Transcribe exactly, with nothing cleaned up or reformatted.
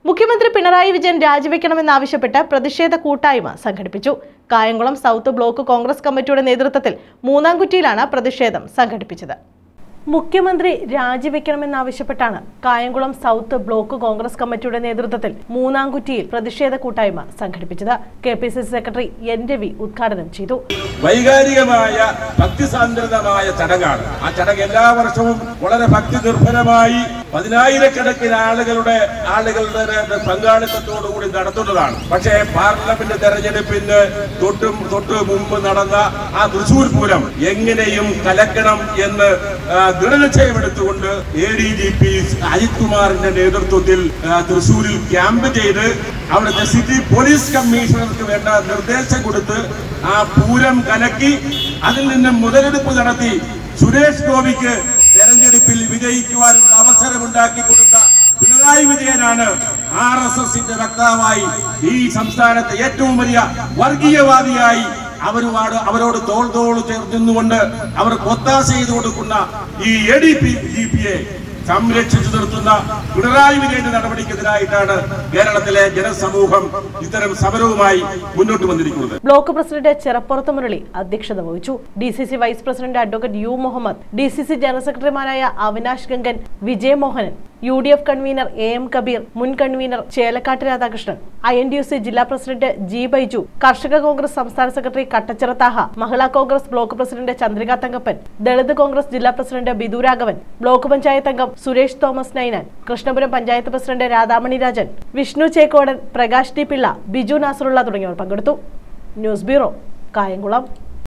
മുഖ്യമന്ത്രി പിണറായി വിജയൻ രാജിവെക്കണമെന്നാവശ്യപ്പെട്ട് പ്രതിഷേധ കൂട്ടായ്മ സംഘടിപ്പിച്ചു. കായംകുളം സൗത്ത് ബ്ലോക്ക് കോൺഗ്രസ് കമ്മിറ്റിയുടെ നേതൃത്വത്തിൽ മൂന്നാംകുറ്റിയിലാണ് പ്രതിഷേധം സംഘടിപ്പിച്ചത്. മുഖ്യമന്ത്രി രാജിവെക്കണമെന്നാവശ്യപ്പെട്ടാണ് കായംകുളം സൗത്ത് ബ്ലോക്ക് കോൺഗ്രസ് കമ്മിറ്റിയുടെ നേതൃത്വത്തിൽ മൂന്നാംകുറ്റിയിൽ പ്രതിഷേധ കൂട്ടായ്മ സംഘടിപ്പിച്ചത്. K P C C secretary N Ravi ഉദ്ഘാടനം ചെയ്തു. വൈകാരികമായ ഭക്തിസാന്ദ്രതമായ ചടങ്ങാണ്. ആ ചടങ്ങ് എല്ലാ വർഷവും വളരെ ഭക്തി നിർഭരമായി പതിനായിരക്കണക്കിന് ആളുകളുടെ ആളുകളുടെ പങ്കാളിത്തത്തോടുകൂടി നടത്തുന്നതാണ്. പക്ഷേ പാർലമെന്റ് തെരഞ്ഞെടുപ്പിന് തൊട്ടും തൊട്ട് മുമ്പ് നടന്ന ആ തൃശൂർ പൂരം എങ്ങനെയും കലക്കണം എന്ന് ദൃഢനിശ്ചയമെടുത്തുകൊണ്ട് A D G P Ajith കുമാറിന്റെ നേതൃത്വത്തിൽ തൃശൂരിൽ ക്യാമ്പ് ചെയ്ത് അവിടുത്തെ സിറ്റി പോലീസ് കമ്മീഷണർക്ക് വേണ്ട നിർദ്ദേശം കൊടുത്ത് ആ പൂരം കലക്കി അതിൽ നിന്ന് മുതലെടുപ്പ് നടത്തി സുരേഷ് ഗോപിക്ക് തെരഞ്ഞെടുപ്പിൽ വിജയിക്കുവാനുള്ള അവസരമുണ്ടാക്കി കൊടുത്ത പിണറായി വിജയനാണ് ആർ എസ് എസിന്റെ വക്താവായി ഈ സംസ്ഥാനത്തെ ഏറ്റവും വലിയ വർഗീയവാദിയായി അവരോട് അവരോട് തോൾ തോൾ ചേർന്നുകൊണ്ട് അവർക്ക് ഒത്താശ ചെയ്തു കൊടുക്കുന്ന ഈ എ ഡി പി ജി പിയെ സംരക്ഷിച്ചു നിർത്തുന്ന പിണറായി വിജയന്റെ നടപടിക്കെതിരായിട്ടാണ് കേരളത്തിലെ ജനസമൂഹം ഇത്തരം സമരവുമായി മുന്നോട്ട് വന്നിരിക്കുന്നത്. ബ്ലോക്ക് പ്രസിഡന്റ് ചെറപ്പുറത്ത് മുരളി അധ്യക്ഷത വഹിച്ചു. D C C vice president advocate U Muhammad, D C C general സെക്രട്ടറിമാരായ Avinash Gangan, Vijayamohanan, U D F convener A M Kabeer, മുൻ convener Chelakkat Radhakrishnan, I N D U C ജില്ലാ പ്രസിഡന്റ് ജി ബൈജു, കർഷക കോൺഗ്രസ് സംസ്ഥാന secretary Kattachira Thaha, Mahila Congress block president Chandrika Thankappan, Dalit Congress ജില്ലാ president Bidu Raghavan, block panchayat അംഗം Suresh Thomas Ninan, Krishnapuram panchayat president Radhamani Rajan, Vishnu Chekkodan, Prakash T Pillai, Biju Nasarulla തുടങ്ങിയവർ പങ്കെടുത്തു. News bureau, Kayamkulam.